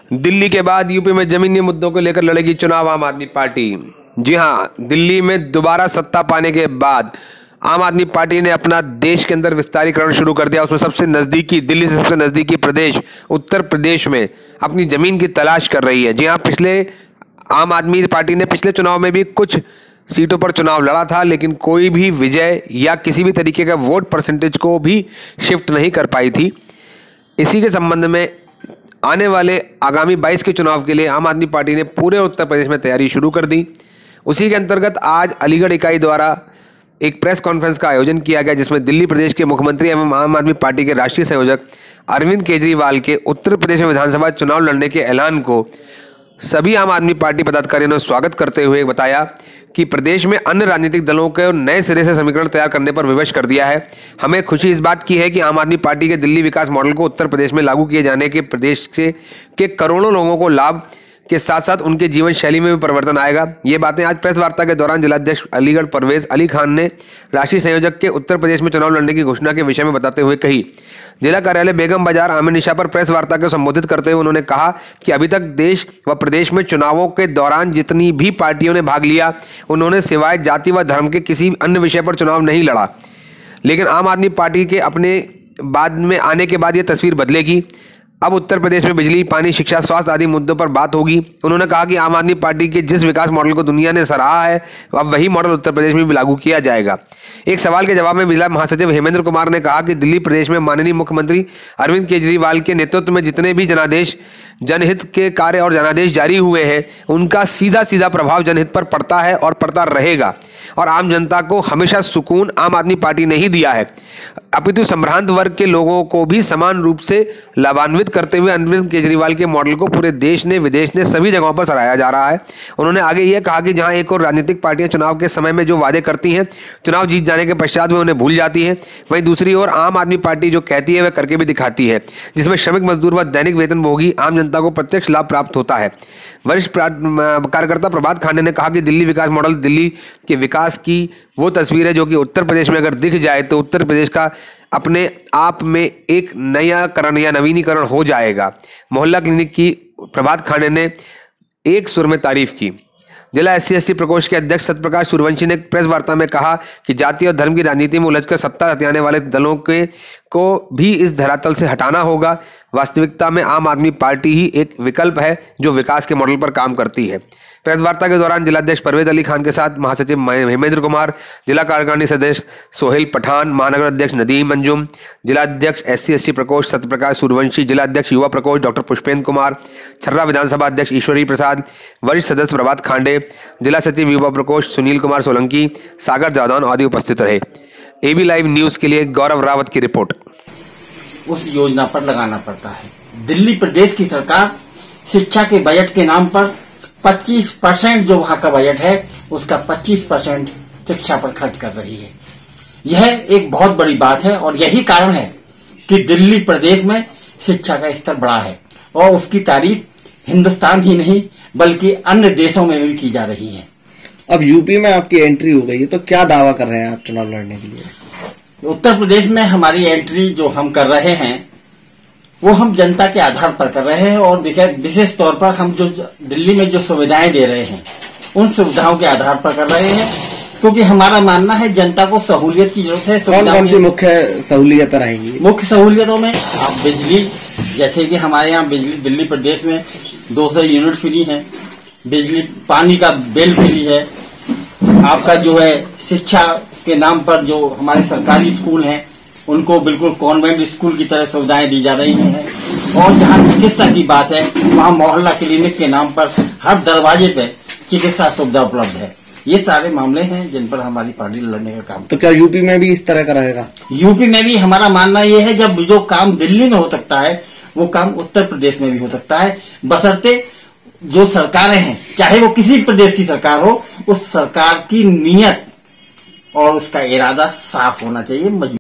दिल्ली के बाद यूपी में जमीनी मुद्दों को लेकर लड़ेगी चुनाव आम आदमी पार्टी। जी हां, दिल्ली में दोबारा सत्ता पाने के बाद आम आदमी पार्टी ने अपना देश के अंदर विस्तारीकरण शुरू कर दिया। उसमें सबसे नज़दीकी, दिल्ली से सबसे नज़दीकी प्रदेश उत्तर प्रदेश में अपनी ज़मीन की तलाश कर रही है। जी हां, आम आदमी पार्टी ने पिछले चुनाव में भी कुछ सीटों पर चुनाव लड़ा था, लेकिन कोई भी विजय या किसी भी तरीके का वोट परसेंटेज को भी शिफ्ट नहीं कर पाई थी। इसी के संबंध में आने वाले आगामी 22 के चुनाव के लिए आम आदमी पार्टी ने पूरे उत्तर प्रदेश में तैयारी शुरू कर दी। उसी के अंतर्गत आज अलीगढ़ इकाई द्वारा एक प्रेस कॉन्फ्रेंस का आयोजन किया गया, जिसमें दिल्ली प्रदेश के मुख्यमंत्री एवं आम आदमी पार्टी के राष्ट्रीय संयोजक अरविंद केजरीवाल के उत्तर प्रदेश में विधानसभा चुनाव लड़ने के ऐलान को सभी आम आदमी पार्टी पदाधिकारियों ने स्वागत करते हुए बताया कि प्रदेश में अन्य राजनीतिक दलों को नए सिरे से समीकरण तैयार करने पर विवश कर दिया है। हमें खुशी इस बात की है कि आम आदमी पार्टी के दिल्ली विकास मॉडल को उत्तर प्रदेश में लागू किए जाने के प्रदेश के करोड़ों लोगों को लाभ के साथ साथ उनके जीवन शैली में भी परिवर्तन आएगा। ये बातें आज प्रेस वार्ता के दौरान जिलाध्यक्ष अलीगढ़ परवेज अली खान ने राष्ट्रीय संयोजक के उत्तर प्रदेश में चुनाव लड़ने की घोषणा के विषय में बताते हुए कही। जिला कार्यालय बेगम बाजार आमिर निशा पर प्रेस वार्ता को संबोधित करते हुए उन्होंने कहा कि अभी तक देश व प्रदेश में चुनावों के दौरान जितनी भी पार्टियों ने भाग लिया, उन्होंने सिवाय जाति व धर्म के किसी अन्य विषय पर चुनाव नहीं लड़ा। लेकिन आम आदमी पार्टी के अपने बाद में आने के बाद ये तस्वीर बदलेगी। अब उत्तर प्रदेश में बिजली, पानी, शिक्षा, स्वास्थ्य आदि मुद्दों पर बात होगी। उन्होंने कहा कि आम आदमी पार्टी के जिस विकास मॉडल को दुनिया ने सराहा है, अब वही मॉडल उत्तर प्रदेश में भी लागू किया जाएगा। एक सवाल के जवाब में जिला महासचिव हेमेंद्र कुमार ने कहा कि दिल्ली प्रदेश में माननीय मुख्यमंत्री अरविंद केजरीवाल के नेतृत्व में जितने भी जनादेश, जनहित के कार्य और जनादेश जारी हुए हैं, उनका सीधा सीधा प्रभाव जनहित पर पड़ता है और पड़ता रहेगा। और आम जनता को हमेशा सुकून आम आदमी पार्टी ने ही दिया है, अपितु संभ्रांत वर्ग के लोगों को भी समान रूप से लाभान्वित करते हुए अरविंद केजरीवाल के मॉडल को पूरे देश ने, विदेश ने, सभी जगहों पर सराहा जा रहा है। उन्होंने आगे यह कहा कि जहां एक और राजनीतिक पार्टियां चुनाव के समय में जो वादे करती हैं, चुनाव जीत जाने के पश्चात वे उन्हें भूल जाती हैं, वहीं दूसरी ओर आम आदमी पार्टी जो कहती है वह करके भी दिखाती है, जिसमें श्रमिक, मजदूर व दैनिक वेतनभोगी आम जनता को प्रत्यक्ष लाभ प्राप्त होता है। वरिष्ठ कार्यकर्ता प्रभात खांडे ने कहा कि दिल्ली विकास मॉडल दिल्ली के विकास की वो तस्वीर है जो कि उत्तर प्रदेश में अगर दिख जाए तो उत्तर प्रदेश का अपने आप में एक नयाकरण या नवीनीकरण हो जाएगा। मोहल्ला क्लिनिक की प्रभात खांडे ने एक सुर में तारीफ की। जिला SC/ST प्रकोष्ठ के अध्यक्ष सत्यप्रकाश सूर्यवंशी ने प्रेस वार्ता में कहा कि जाति और धर्म की राजनीति में उलझकर सत्ता हथियाने वाले दलों को भी इस धरातल से हटाना होगा। वास्तविकता में आम आदमी पार्टी ही एक विकल्प है जो विकास के मॉडल पर काम करती है। प्रेस वार्ता के दौरान जिलाध्यक्ष परवेज अली खान के साथ महासचिव हेमेंद्र कुमार, जिला कार्यकारिणी सदस्य सोहेल पठान, महानगर अध्यक्ष नदीम अंजुम, जिलाध्यक्ष SC/ST प्रकोष्ठ सत्यप्रकाश सूर्यवंशी, जिलाध्यक्ष युवा प्रकोष्ठ डॉक्टर पुष्पेंद्र कुमार, छर्रा विधानसभा अध्यक्ष ईश्वरी प्रसाद, वरिष्ठ सदस्य प्रभात खांडे, जिला सचिव युवा प्रकोष्ठ सुनील कुमार सोलंकी, सागर जादौन आदि उपस्थित रहे। AB लाइव न्यूज के लिए गौरव रावत की रिपोर्ट। उस योजना पर लगाना पड़ता है। दिल्ली प्रदेश की सरकार शिक्षा के बजट के नाम पर 25% जो वहां का बजट है उसका 25% शिक्षा पर खर्च कर रही है। यह एक बहुत बड़ी बात है और यही कारण है कि दिल्ली प्रदेश में शिक्षा का स्तर बढ़ा है और उसकी तारीफ हिंदुस्तान ही नहीं बल्कि अन्य देशों में भी की जा रही है। अब यूपी में आपकी एंट्री हो गई है, तो क्या दावा कर रहे हैं आप चुनाव लड़ने के लिए? उत्तर प्रदेश में हमारी एंट्री जो हम कर रहे हैं वो हम जनता के आधार पर कर रहे हैं और विशेष तौर पर हम जो दिल्ली में जो सुविधाएं दे रहे हैं उन सुविधाओं के आधार पर कर रहे हैं, क्योंकि हमारा मानना है जनता को सहूलियत की जरूरत है। कौन कौन सी मुख्य सहूलियतें रहेंगी? मुख्य सहूलियतों में आप बिजली, जैसे कि हमारे यहाँ बिजली दिल्ली प्रदेश में 200 यूनिट फ्री है, बिजली पानी का बिल फ्री है, आपका जो है शिक्षा के नाम पर जो हमारे सरकारी स्कूल हैं उनको बिल्कुल कॉन्वेंट स्कूल की तरह सुविधाएं दी जा रही हैं। और जहां चिकित्सा की बात है वहां मोहल्ला क्लिनिक के नाम पर हर दरवाजे पे चिकित्सा सुविधा उपलब्ध है। ये सारे मामले हैं जिन पर हमारी पार्टी लड़ने का काम। तो क्या यूपी में भी इस तरह का रहेगा? यूपी में भी हमारा मानना ये है जब जो काम दिल्ली में हो सकता है वो काम उत्तर प्रदेश में भी हो सकता है, बशर्ते जो सरकारें हैं चाहे वो किसी प्रदेश की सरकार हो, उस सरकार की नीयत और उसका इरादा साफ होना चाहिए।